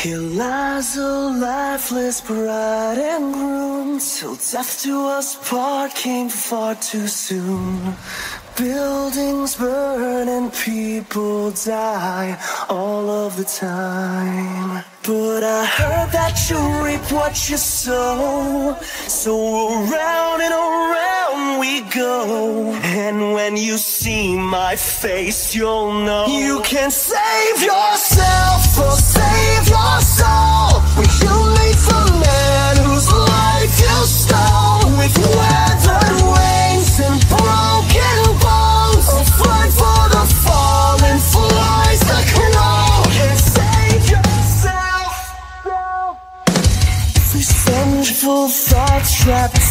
Here lies a lifeless bride and groom, till death to us part came far too soon. Buildings burn and people die all of the time. But I heard that you reap what you sow, so around and around we go. And when you see my face, you'll know you can save yourself or save your soul. When you meet the man whose life you stole, with weathered wings and broken bones, or fight for the fallen flies that crawl. And save yourself. These vengeful thoughts trapped